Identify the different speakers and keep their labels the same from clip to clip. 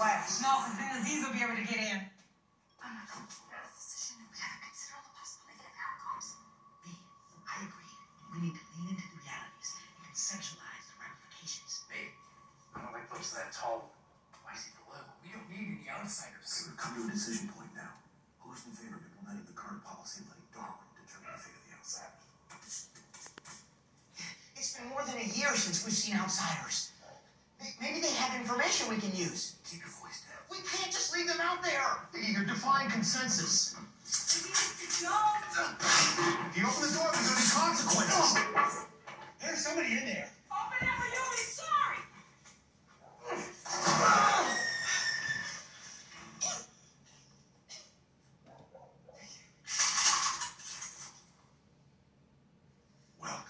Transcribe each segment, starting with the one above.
Speaker 1: class.
Speaker 2: No, because then Aziz will be able to get in.
Speaker 3: I'm not comfortable with a physician. We gotta consider all the possibility of outcomes.
Speaker 1: Me, I agree. We need to lean into the realities and conceptualize the ramifications.
Speaker 4: Hey, I don't like folks that tall. Why is he below? We don't need any outsiders.
Speaker 5: Okay, we've come to a decision point now. Who's in favor of implementing the current policy and letting Darwin determine the fate of the outsiders?
Speaker 1: It's been more than a year since we've seen outsiders. Maybe they have information we can use.
Speaker 5: Keep your voice down.
Speaker 1: We can't just leave them out there.
Speaker 4: Iggy, you're defying consensus.
Speaker 2: No!
Speaker 4: If you open the door, there's gonna be consequences.
Speaker 1: There's somebody in there.
Speaker 2: Open up or you'll be sorry!
Speaker 5: Welcome.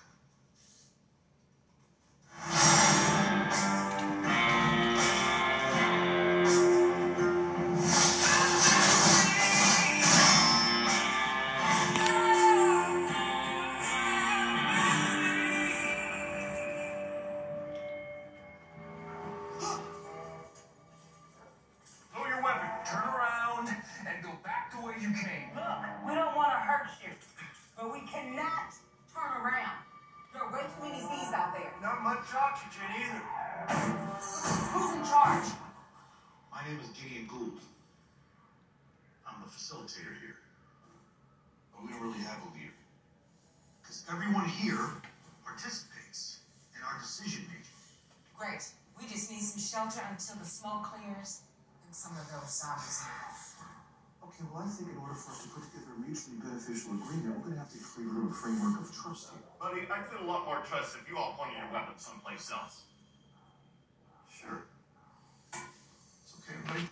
Speaker 4: Throw your weapon, turn around, and go back the way you came.
Speaker 2: Look, we don't want to hurt you, but we cannot turn around. There are way too many Z's out there.
Speaker 4: Not much oxygen either.
Speaker 2: Who's in charge?
Speaker 5: My name is Gideon Gould. I'm the facilitator here. But we don't really have a leader. Because everyone here participates in our decision making.
Speaker 2: Great. We just need some shelter until the smoke clears and some of those zombies leave.
Speaker 5: Okay, well, I think in order for us to put together a mutually beneficial agreement, we're going to have to create a little framework of trust here.
Speaker 6: Buddy, I'd feel a lot more trust if you all pointed your weapons someplace else.
Speaker 5: Sure. It's okay, everybody?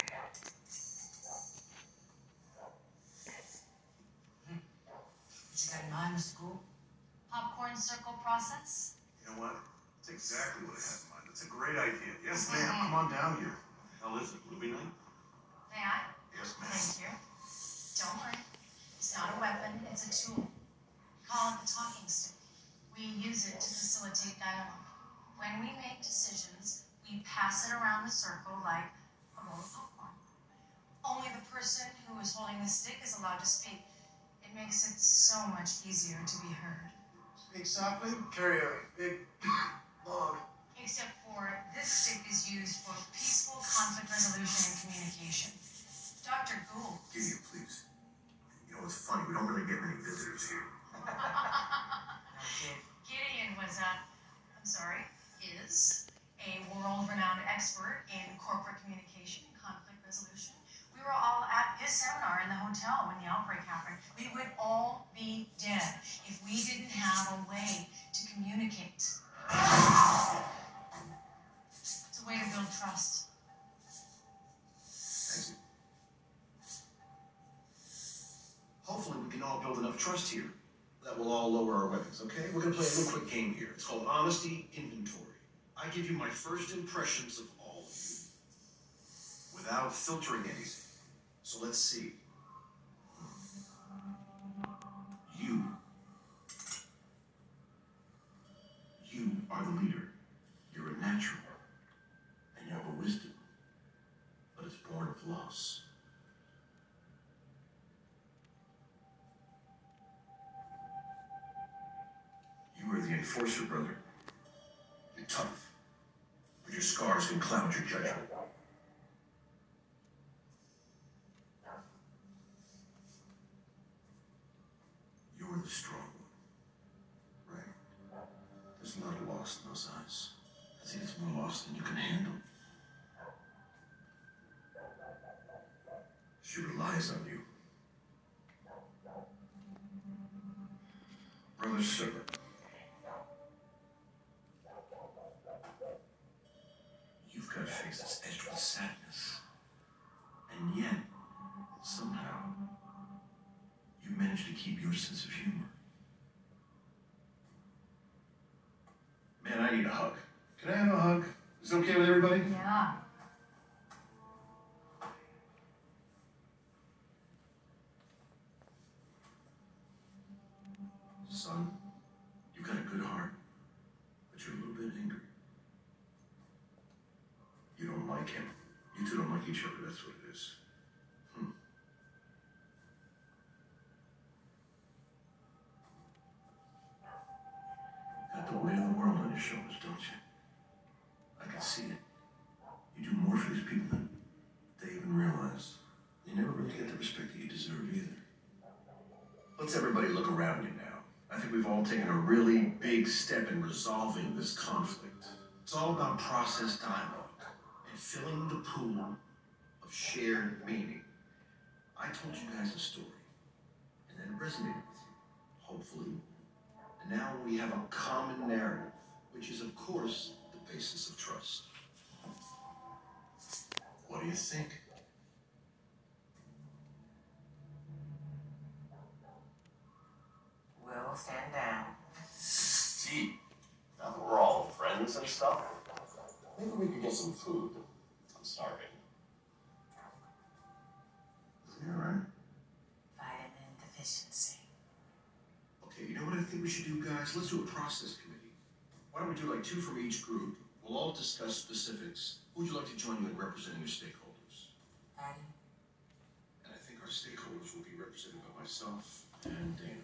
Speaker 2: What you got in mind, Mr. Gould? Popcorn circle process?
Speaker 5: You know what? It's exactly what I had in mind. It's a great idea. Yes, ma'am. Come on down here. How is it? Movie night?
Speaker 7: May I?
Speaker 5: Yes, ma'am.
Speaker 7: Thank you. Don't worry. It's not a weapon, it's a tool. Call it the talking stick. We use it to facilitate dialogue. When we make decisions, we pass it around the circle like a roll of popcorn. Only the person who is holding the stick is allowed to speak. It makes it so much easier to be heard.
Speaker 4: Speak softly. Carry a big log.
Speaker 7: Except for this stick is used for peaceful conflict resolution and communication. Dr. Gould.
Speaker 5: Gideon, please. You know, it's funny. We don't really get many visitors here.
Speaker 7: Gideon was is a world-renowned expert in corporate communication and conflict resolution. We were all at his seminar in the hotel when the outbreak happened. We would all be dead if we didn't have a way to communicate. It's a way to build trust.
Speaker 5: Thank you. Hopefully we can all build enough trust here that we'll all lower our weapons, okay? We're going to play a little quick game here. It's called Honesty Inventory. I give you my first impressions of all of you without filtering anything. So let's see. You are the leader. You're a natural. And you have a wisdom. But it's born of loss. You are the enforcer, brother. You're tough. But your scars can cloud your judgment. You're the strong one. Right? There's a lot of loss in those eyes. I think it's more loss than you can handle. She relies on you. Brother Silver. You've got a face that's edged with sadness. And yet, somehow, you managed to keep your sense of humor. Man, I need a hug. Can I have a hug? Is it okay with everybody?
Speaker 7: Yeah.
Speaker 5: Son, you've got a good heart, but you're a little bit angry. You don't like him. You two don't like each other, that's what it is. Got the weight of the world on your shoulders, don't you? I can see it. You do more for these people than they even realize. You never really get the respect that you deserve either. Let's everybody look around you now. I think we've all taken a really big step in resolving this conflict. It's all about process dialogue and filling the pool of shared meaning. I told you guys a story, and then it resonated with you, hopefully. And now we have a common narrative, which is, of course, the basis of trust. What do you think?
Speaker 2: We'll stand down.
Speaker 6: Gee, now that we're all friends and stuff, maybe we could get some food. I'm starving.
Speaker 5: You all right?
Speaker 2: Vitamin deficiency.
Speaker 5: Okay, you know what I think we should do, guys? Let's do a process committee. Why don't we do like 2 from each group? We'll all discuss specifics. Who would you like to join you in representing your stakeholders?
Speaker 2: Patty?
Speaker 5: And I think our stakeholders will be represented by myself and Dana.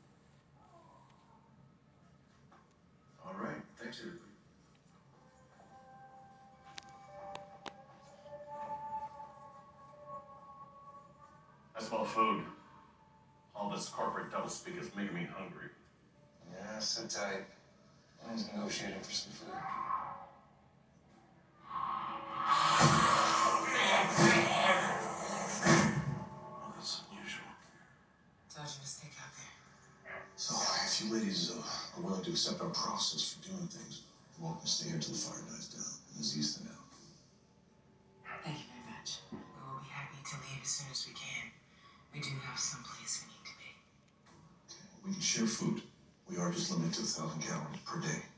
Speaker 5: All right, thanks everybody.
Speaker 6: I smell food. All this corporate doublespeak is making me hungry.
Speaker 4: Yeah, sit tight. I was negotiating for some food.
Speaker 5: Oh, that's unusual.
Speaker 2: Told you to stick out there.
Speaker 5: So, if you ladies are willing to accept our process for doing things, you're welcome to stay here until the fire dies down and is eased out.
Speaker 2: Thank you very much. We will be happy to leave as soon as we can. We do have some place we need to be.
Speaker 5: Okay, we can share food. We are just limited to 1,000 calories per day.